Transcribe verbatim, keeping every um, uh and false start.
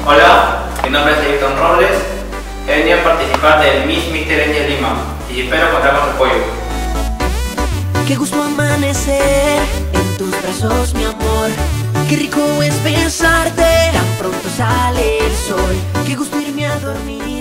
Hola, mi nombre es Ayrton Robles. He venido a participar del Miss Mister Angel Lima y espero contar con su apoyo. Qué gusto amanecer en tus brazos, mi amor. Qué rico es besarte, tan pronto sale el sol. Qué gusto irme a dormir.